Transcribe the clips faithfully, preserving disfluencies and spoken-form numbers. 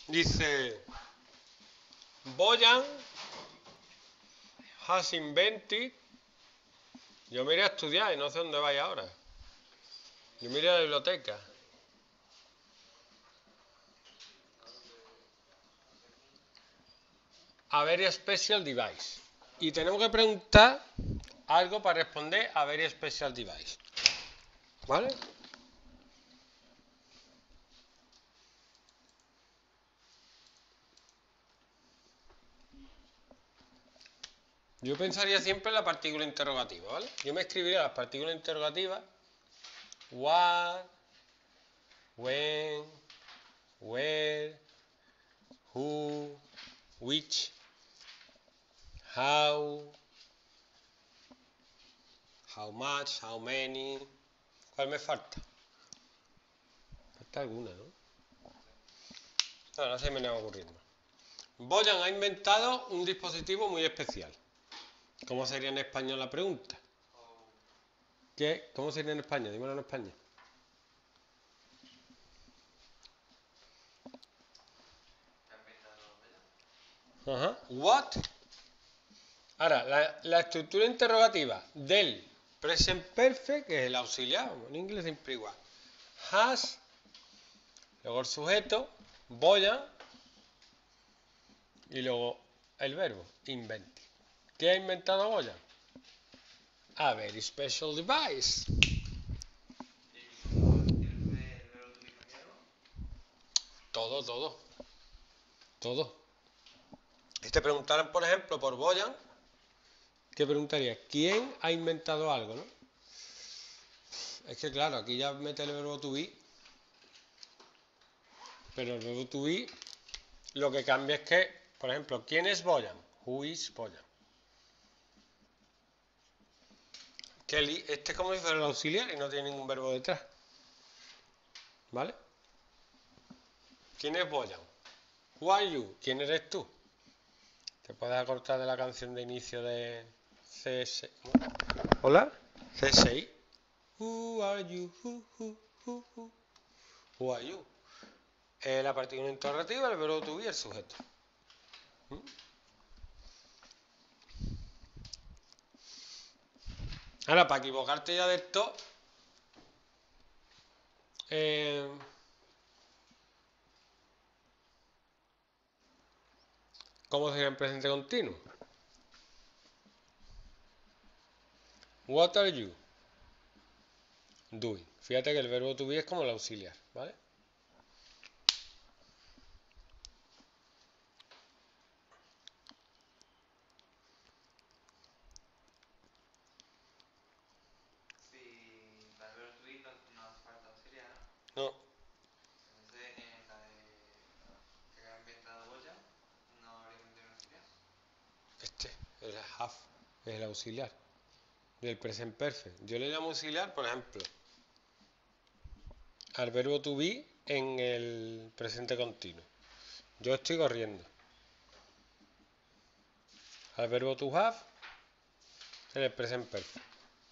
Dice, Boyan has invented. Yo me iré a estudiar y no sé dónde vaya ahora. Yo me iré a la biblioteca. A very special device. Y tenemos que preguntar algo para responder a very special device. ¿Vale? Yo pensaría siempre en la partícula interrogativa, ¿vale? Yo me escribiría las partículas interrogativas. What, when, where, who, which, how, how much, how many. ¿Cuál me falta? Falta alguna, ¿no? No, no se me va ocurriendo. Boyan ha inventado un dispositivo muy especial. ¿Cómo sería en español la pregunta? ¿Qué? ¿Cómo sería en español? Dímelo en español. Ajá. What? Ahora, la, la estructura interrogativa del present perfect, que es el auxiliar, en inglés siempre igual. Has, luego el sujeto, Boyan, y luego el verbo, invent. ¿Qué ha inventado Boyan? A very special device. Todo, todo. Todo. Si te preguntaran, por ejemplo, por Boyan, ¿qué preguntaría? ¿Quién ha inventado algo, no? Es que claro, aquí ya mete el verbo to be, pero el verbo to be lo que cambia es que, por ejemplo, ¿quién es Boyan? Who is Boyan? Kelly, este es como si fuera el auxiliar y no tiene ningún verbo detrás. ¿Vale? ¿Quién es Boyan? Who are you? ¿Quién eres tú? Te puedes acordar de la canción de inicio de C S I. ¿Hola? C S I. Who are you? Who, who, who, who. Who are you? Eh, la partícula interrogativa, el verbo to be y el sujeto. ¿Mm? Ahora, para equivocarte ya de esto, eh, ¿cómo sería en presente continuo? What are you doing? Fíjate que el verbo to be es como el auxiliar, ¿vale? No. Entonces, en la de que ha inventado Boyan, ¿no habría que meter un auxiliar? Este, el have, es el auxiliar del present perfect. Yo le llamo auxiliar, por ejemplo, al verbo to be en el presente continuo. Yo estoy corriendo. Al verbo to have en el present perfect.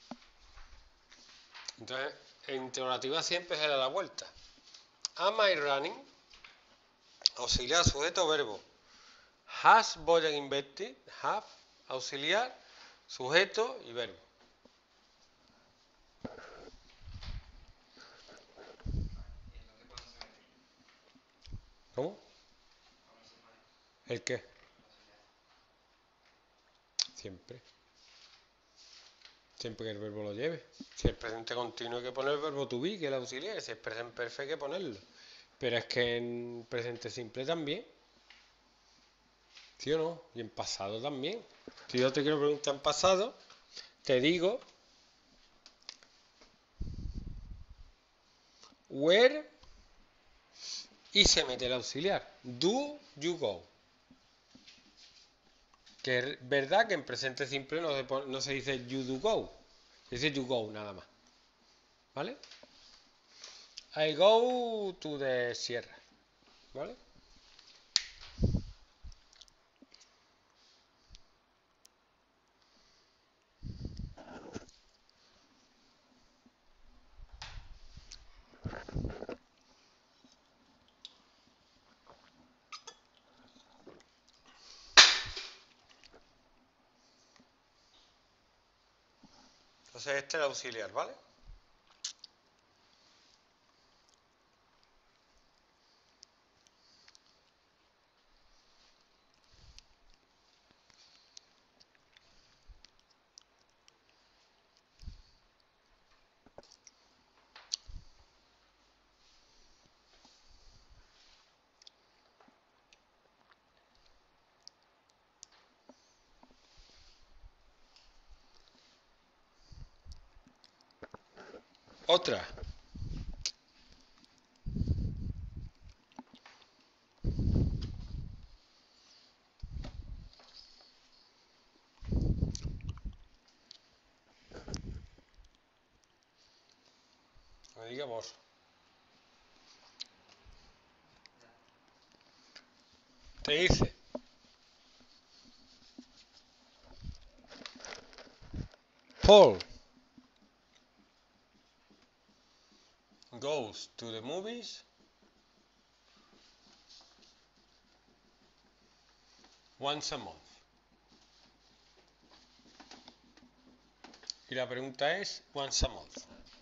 Entonces, en interrogativa siempre será la vuelta. Am I running? Auxiliar, sujeto, verbo. Has Boyan invented? Have, auxiliar, sujeto y verbo. ¿Y entonces cuándo se mete? ¿Cómo? ¿Cuándo se pone ¿El qué? el auxiliar? Siempre. Siempre que el verbo lo lleve. Si el presente continuo hay que poner el verbo to be, que es el auxiliar. Si es presente perfect hay que ponerlo. Pero es que en presente simple también. ¿Sí o no? Y en pasado también. Si yo te quiero preguntar en pasado, te digo where y se mete el auxiliar. Do you go? Que es verdad que en presente simple no se, pone, no se dice you do go. Se dice you go nada más. ¿Vale? I go to the sierra. ¿Vale? Entonces este es el auxiliar, ¿vale? Otra. Me diga vos. Te dice. Paul goes to the movies once a month. Y la pregunta es once a month.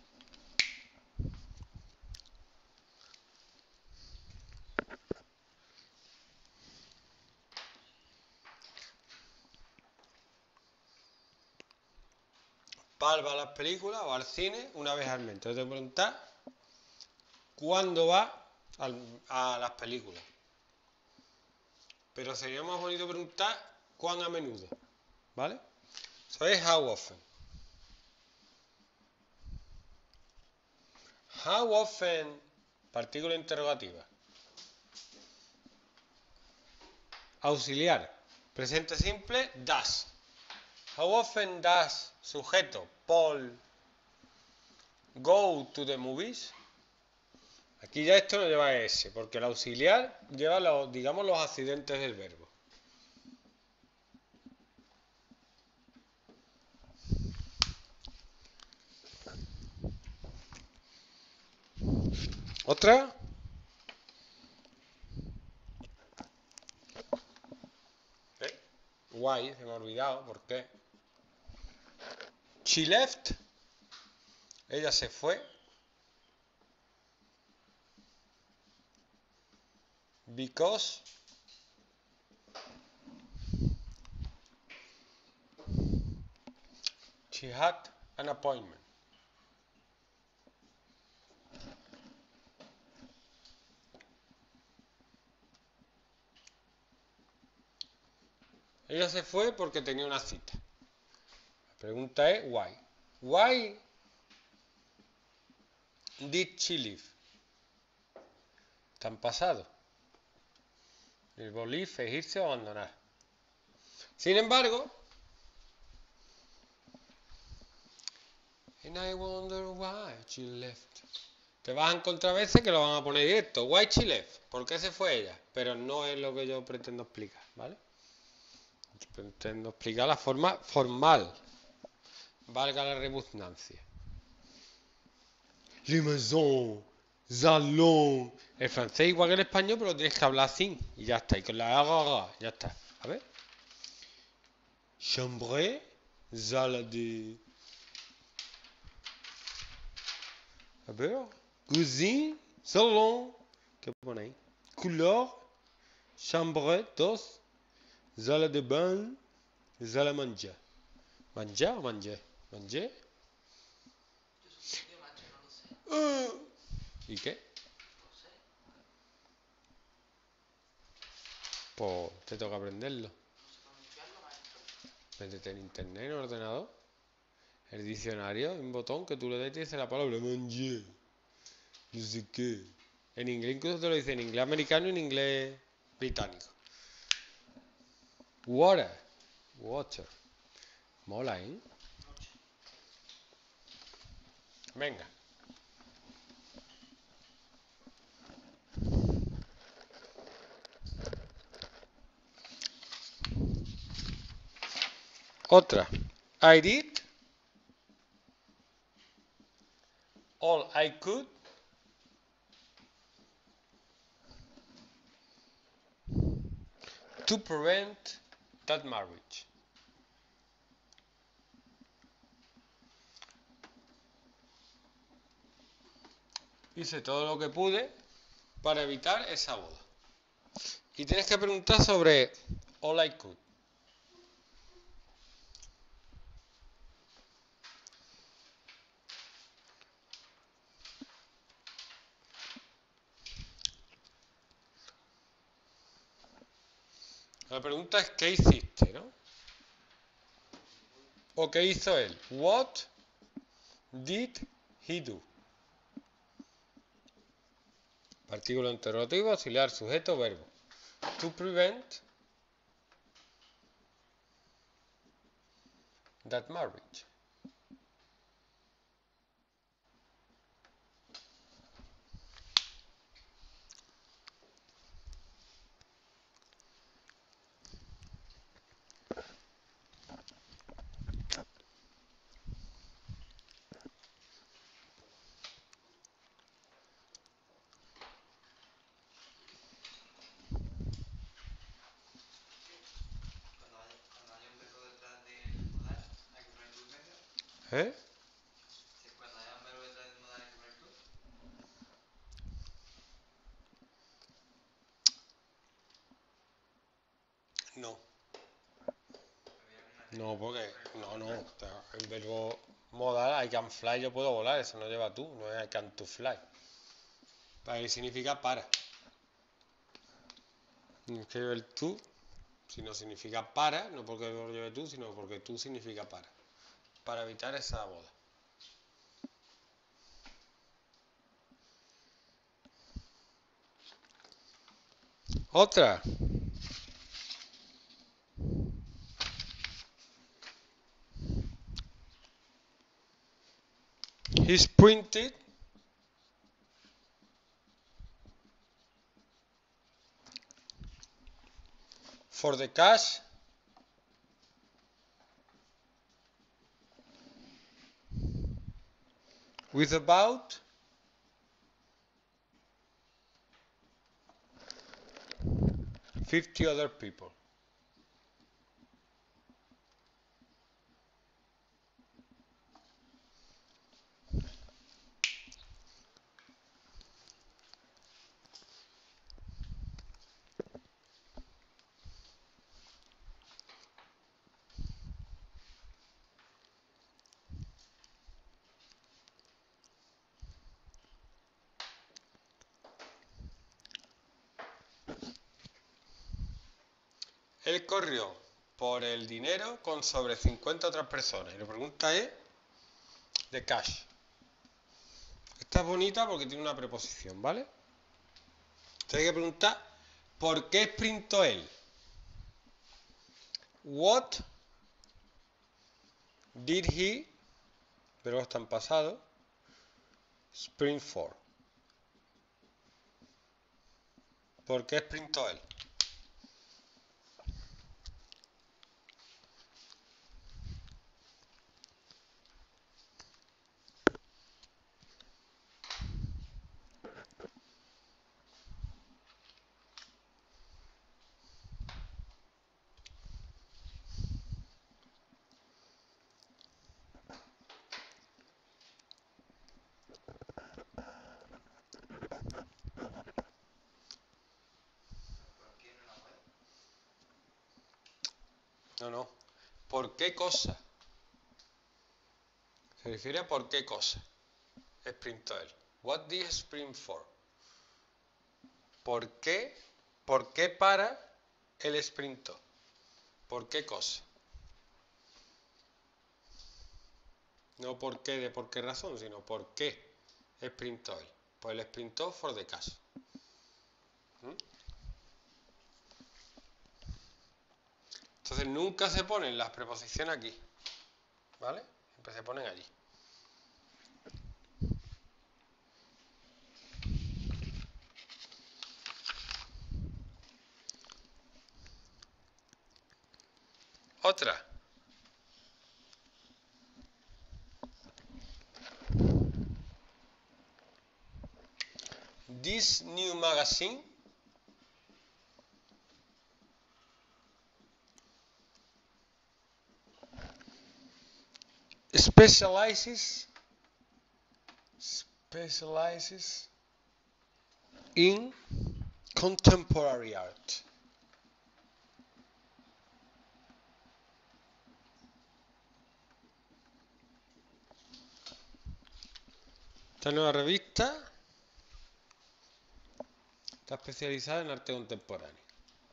Paul va a las películas o al cine una vez al mes. Entonces te preguntas cuándo va al, a las películas. Pero sería más bonito preguntar cuán a menudo. ¿Vale? Eso es how often. How often, partícula interrogativa. Auxiliar, presente simple, does. How often does, sujeto, Paul, go to the movies? Aquí ya esto no lleva S, porque el auxiliar lleva los, digamos, los accidentes del verbo. ¿Otra? ¿Eh? Why, se me ha olvidado, ¿por qué? She left. Ella se fue. Because she had an appointment. Ella se fue porque tenía una cita. La pregunta es why. Why did she leave? Está en pasado. El verbo leave es irse o abandonar. Sin embargo, and I wonder why she left. Te vas a encontrar veces que lo van a poner directo. Why she left? ¿Por qué se fue ella? Pero no es lo que yo pretendo explicar, ¿vale? Yo pretendo explicar la forma formal. Valga la redundancia. Les maisons, salon. El francés igual que el español, pero tienes que hablar así. Y ya está. Y con la aga, ya está. A ver. Chambre, salle de... A ver. Cuisine, salon. ¿Qué pone ahí? Couleur, chambre, dos. Salle de bain, salle à manger. ¿Manger o manger? ¿Manger? Yo soy tío macho, no lo sé. Uh, ¿Y qué? No sé. Pues te toca aprenderlo. No sé pronunciarlo, maestro. Métete en internet, en el ordenador. El diccionario, un botón que tú le des y te dice la palabra manger. No sé qué. En inglés incluso te lo dice en inglés americano y en inglés británico. Water. Water. Mola, ¿eh? Noche. Venga. Otra. I did all I could to prevent that marriage. hice todo lo que pude para evitar esa boda. Y tienes que preguntar sobre all I could. La pregunta es ¿qué hiciste, no? ¿O qué hizo él? What did he do? Artículo interrogativo, auxiliar, sujeto, verbo. To prevent that marriage. Cuando haya, cuando haya un verbo detrás del modal, hay que poner to en medio. ¿Eh? Si cuando haya un verbo detrás del modal, hay que poner to. No. Había una No, porque... No, no. El verbo modal, I can fly, yo puedo volar. Eso no lleva tú. No es I can to fly. Para que significa para. Es que el tú, si no significa para, no porque lo lleve tú, sino porque tú significa para. Para evitar esa boda. Otra. He's printed for the cash with about fifty other people. Él corrió por el dinero con sobre cincuenta otras personas. Y la pregunta es de cash. Esta es bonita porque tiene una preposición, ¿vale? Entonces hay que preguntar ¿por qué sprintó él? What did he, pero está en pasado, sprint for? ¿Por qué sprintó él? ¿Por qué no la web? No, no. ¿Por qué cosa? Se refiere a por qué cosa sprintó él. What did he sprint for? ¿Por qué? ¿Por qué para el sprintó? ¿Por qué cosa? No por qué de por qué razón, sino por qué sprintó él. Pues él sprintó for the cash. ¿Mm? Entonces nunca se ponen las preposiciones aquí, ¿vale? Siempre se ponen allí. Otra. This new magazine specializes specializes in contemporary art. Esta nueva revista está especializada en arte contemporáneo.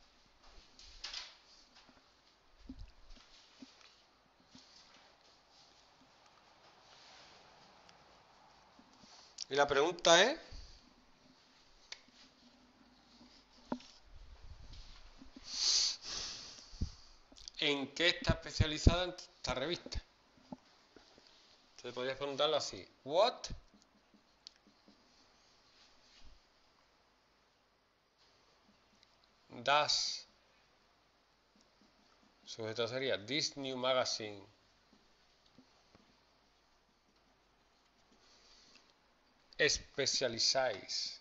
Y la pregunta es, ¿en qué está especializada esta revista? Entonces podrías preguntarlo así. What does, sujeto sería this new magazine specialize,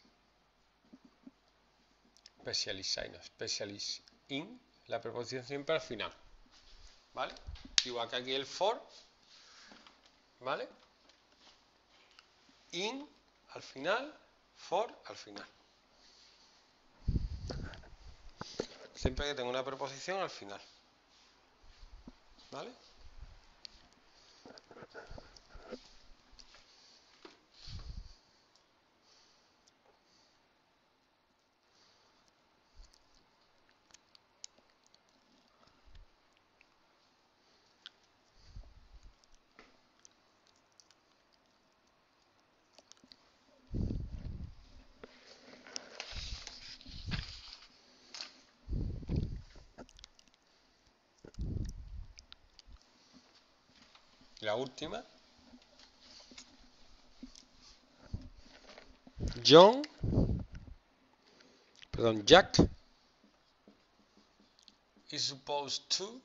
specialize, no, specialize in, la preposición siempre al final, ¿vale? Igual que aquí el for, ¿vale? In al final, for al final. Siempre que tenga una preposición al final, ¿vale? La última. John, perdón, Jack is supposed to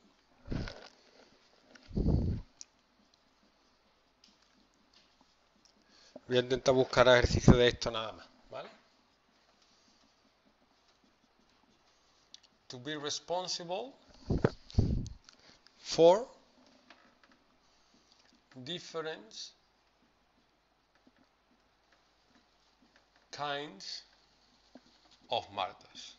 voy a intentar buscar ejercicio de esto nada más, ¿vale? To be responsible for different kinds of murders.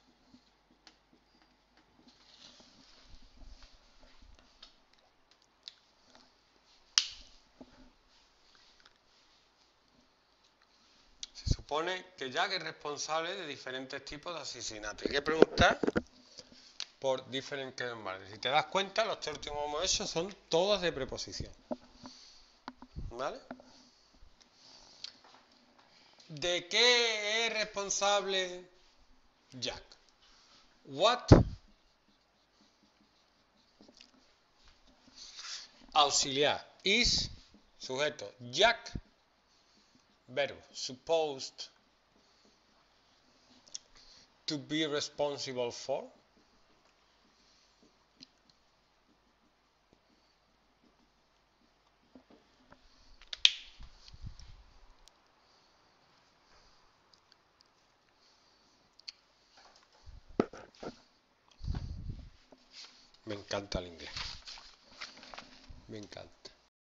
Se supone que Jack es responsable de diferentes tipos de asesinatos. Hay que preguntar por different kinds of murders. Si te das cuenta, los tres últimos que hemos hecho son todas de preposición. ¿Vale? ¿De qué es responsable Jack? What? Auxiliar. Is, sujeto. Jack, verbo. Supposed to be responsible for. Me encanta el inglés. Me encanta.